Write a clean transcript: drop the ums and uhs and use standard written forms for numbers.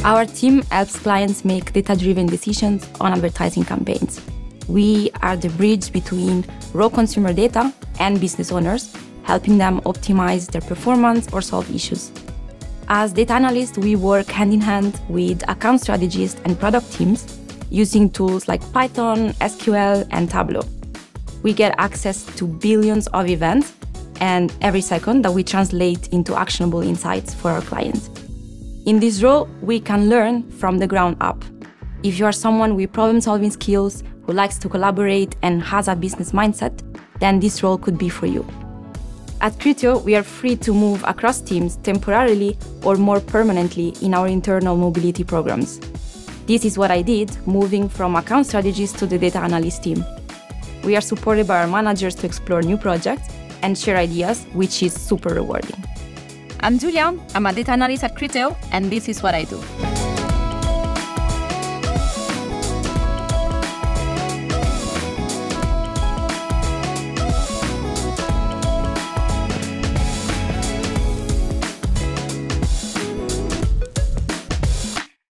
Our team helps clients make data-driven decisions on advertising campaigns. We are the bridge between raw consumer data and business owners, helping them optimize their performance or solve issues. As data analysts, we work hand-in-hand with account strategists and product teams using tools like Python, SQL, and Tableau. We get access to billions of events and every second that we translate into actionable insights for our clients. In this role, we can learn from the ground up. If you are someone with problem-solving skills, who likes to collaborate and has a business mindset, then this role could be for you. At Criteo, we are free to move across teams temporarily or more permanently in our internal mobility programs. This is what I did, moving from account strategist to the data analyst team. We are supported by our managers to explore new projects and share ideas, which is super rewarding. I'm Julia, I'm a data analyst at Criteo, and this is what I do.